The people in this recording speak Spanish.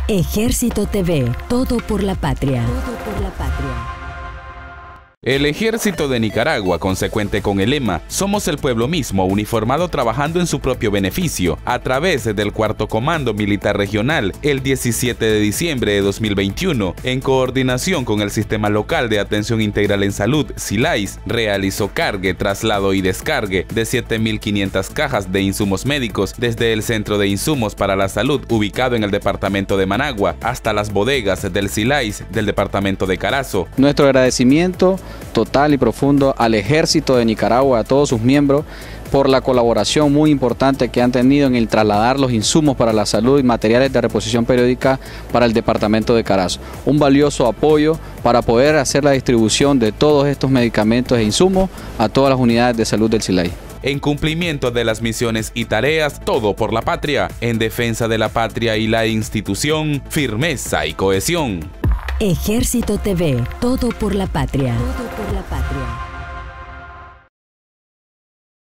Ejército TV, todo por la patria. Todo por la patria. El Ejército de Nicaragua, consecuente con el lema "Somos el pueblo mismo", uniformado trabajando en su propio beneficio, a través del Cuarto Comando Militar Regional, el 17 de diciembre de 2021, en coordinación con el Sistema Local de Atención Integral en Salud, SILAIS, realizó cargue, traslado y descargue de 7.500 cajas de insumos médicos desde el Centro de Insumos para la Salud, ubicado en el departamento de Managua, hasta las bodegas del SILAIS del departamento de Carazo. Nuestro agradecimiento total y profundo al Ejército de Nicaragua, a todos sus miembros, por la colaboración muy importante que han tenido en el trasladar los insumos para la salud y materiales de reposición periódica para el departamento de Carazo. Un valioso apoyo para poder hacer la distribución de todos estos medicamentos e insumos a todas las unidades de salud del SILAIS. En cumplimiento de las misiones y tareas, todo por la patria, en defensa de la patria y la institución, firmeza y cohesión. Ejército TV, todo por la patria. Todo por la patria.